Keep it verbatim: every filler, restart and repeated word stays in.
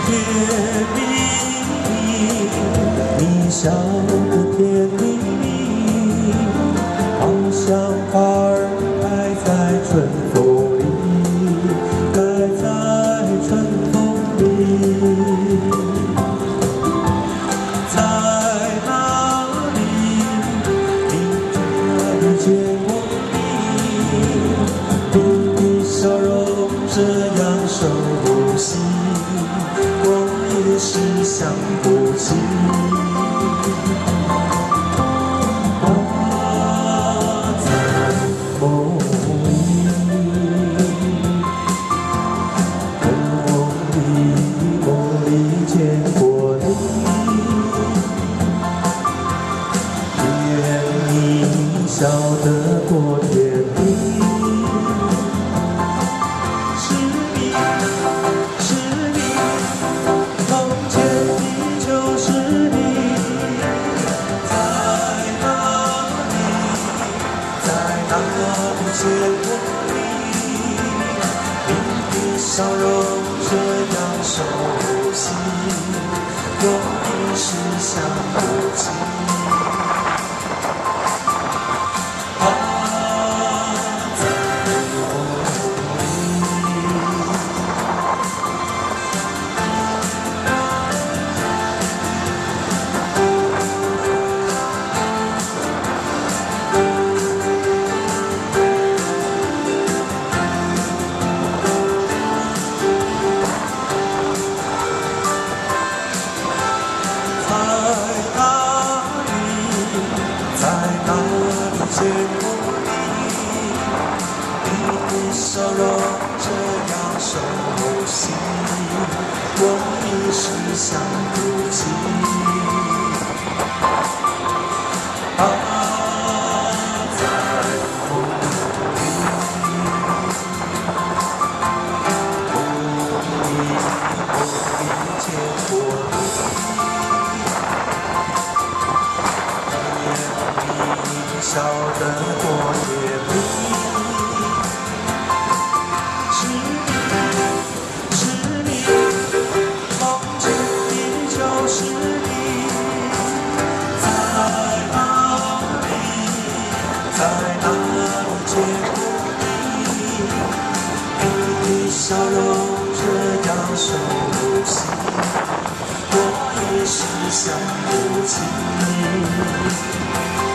甜蜜蜜，你笑得甜蜜蜜，好像花儿开在春风里，开在春风里。在哪里，你这遇见我你，你的笑容这样熟悉。 也是想不起，我在梦里，梦里梦里见过你，愿你笑得多甜蜜。 见过你，你的笑容这样熟悉，我一时想不起。啊，在梦里。见过你，你的笑容这样熟悉，我一时想不起。啊，在梦里，梦里梦里见过你。 笑得多甜蜜，是你，是你，梦见你就是你，在哪里，在哪里见过你？你的笑容这样熟悉，我一时想不起。